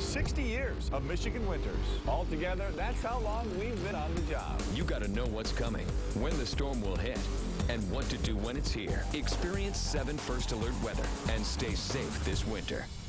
60 years of Michigan winters. Altogether, that's how long we've been on the job. You got to know what's coming, when the storm will hit, and what to do when it's here. Experience 7 First Alert weather and stay safe this winter.